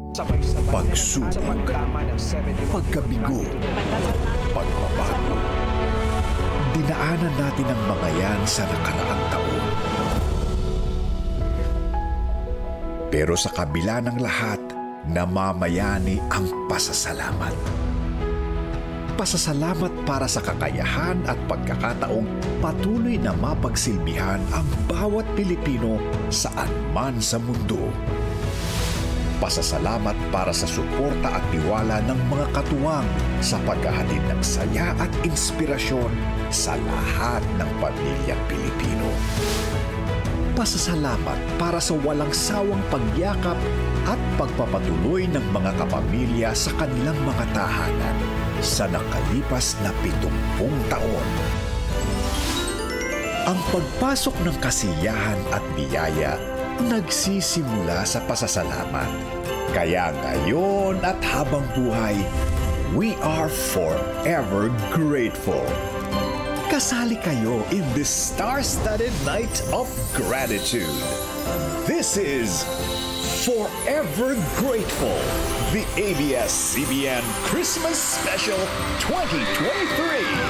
pagsubok, pagkabigo, pagbabago. Dinaanan natin ang mga yan sa nakaraang taon. Pero sa kabila ng lahat, namamayani ang pasasalamat. Pasasalamat para sa kakayahan at pagkakataong patuloy na mapagsilbihan ang bawat Pilipino saan man sa mundo. Pasasalamat para sa suporta at tiwala ng mga katuwang sa paghahatid ng saya at inspirasyon sa lahat ng pamilyang Pilipino. Pasasalamat para sa walang sawang pagyakap at pagpapatuloy ng mga kapamilya sa kanilang mga tahanan sa nakalipas na 70 taon. Ang pagpasok ng kasiyahan at biyaya nagsisimula sa pasasalamat. Kaya ngayon at habang buhay, we are forever grateful. Kasali kayo in this star-studded night of gratitude. This is Forever Grateful, the ABS-CBN Christmas Special 2023.